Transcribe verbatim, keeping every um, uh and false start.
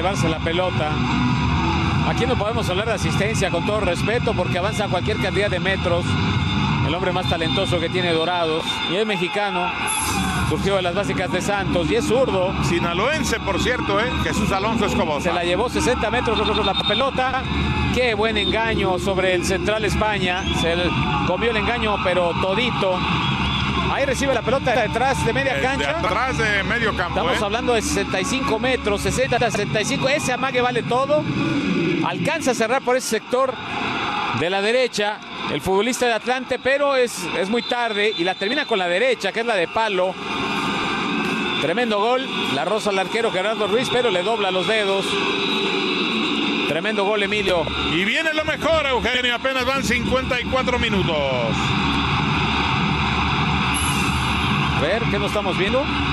llevarse la pelota. Aquí no podemos hablar de asistencia, con todo respeto, porque avanza cualquier cantidad de metros. El hombre más talentoso que tiene Dorados, y es mexicano, surgió de las básicas de Santos y es zurdo. Sinaloense, por cierto, ¿eh? Jesús Alonso Escobosa. Se la llevó sesenta metros la pelota. Qué buen engaño sobre el Central España. Se comió el engaño, pero todito. Ahí recibe la pelota detrás de media cancha. De atrás de medio campo. Estamos ¿eh? hablando de sesenta y cinco metros, sesenta, sesenta y cinco. Ese amague vale todo. Alcanza a cerrar por ese sector de la derecha el futbolista de Atlante, pero es, es muy tarde y la termina con la derecha, que es la de palo. Tremendo gol. La roza al arquero Gerardo Ruiz, pero le dobla los dedos. Tremendo gol, Emilio. Y viene lo mejor, Eugenio. Apenas van cincuenta y cuatro minutos. A ver, ¿qué nos estamos viendo?